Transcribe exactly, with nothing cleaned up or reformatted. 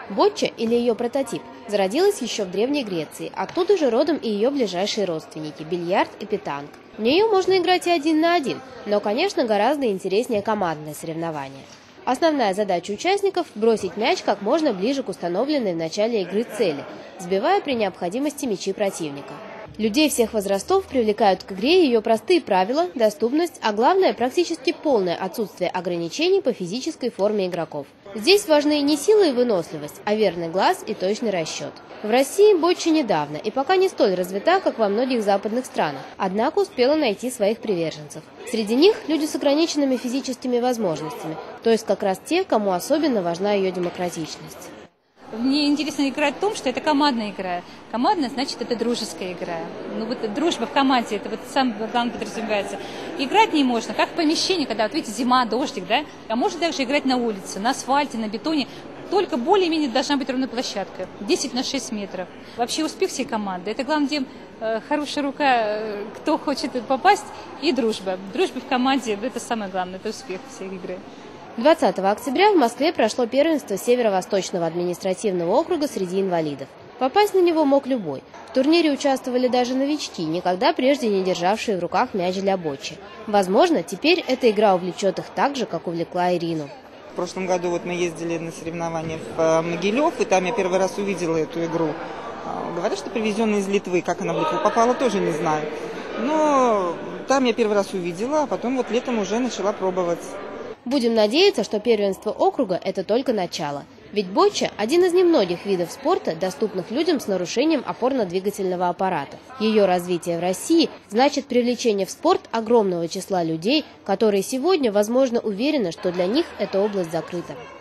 Бочча, или ее прототип, зародилась еще в Древней Греции, оттуда же родом и ее ближайшие родственники – бильярд и петанг. В нее можно играть и один на один, но, конечно, гораздо интереснее командное соревнование. Основная задача участников – бросить мяч как можно ближе к установленной в начале игры цели, сбивая при необходимости мячи противника. Людей всех возрастов привлекают к игре ее простые правила, доступность, а главное – практически полное отсутствие ограничений по физической форме игроков. Здесь важны не сила и выносливость, а верный глаз и точный расчет. В России бочча недавно и пока не столь развита, как во многих западных странах, однако успела найти своих приверженцев. Среди них люди с ограниченными физическими возможностями, то есть как раз те, кому особенно важна ее демократичность. Мне интересно играть в том, что это командная игра. Командная, значит, это дружеская игра. Ну вот дружба в команде, это вот сам главное подразумевается. Играть не можно, как в помещении, когда, вот видите, зима, дождик, да? А можно также играть на улице, на асфальте, на бетоне. Только более-менее должна быть ровная площадка, десять на шесть метров. Вообще успех всей команды. Это главное, где э, хорошая рука, э, кто хочет попасть, и дружба. Дружба в команде, это самое главное, это успех всей игры. двадцатого октября в Москве прошло первенство Северо-Восточного административного округа среди инвалидов. Попасть на него мог любой. В турнире участвовали даже новички, никогда прежде не державшие в руках мяч для боччи. Возможно, теперь эта игра увлечет их так же, как увлекла Ирину. В прошлом году вот мы ездили на соревнования в Могилев, и там я первый раз увидела эту игру. Говорят, что привезенная из Литвы, как она в Литву попала, тоже не знаю. Но там я первый раз увидела, а потом вот летом уже начала пробовать. Будем надеяться, что первенство округа – это только начало. Ведь бочча – один из немногих видов спорта, доступных людям с нарушением опорно-двигательного аппарата. Ее развитие в России значит привлечение в спорт огромного числа людей, которые сегодня, возможно, уверены, что для них эта область закрыта.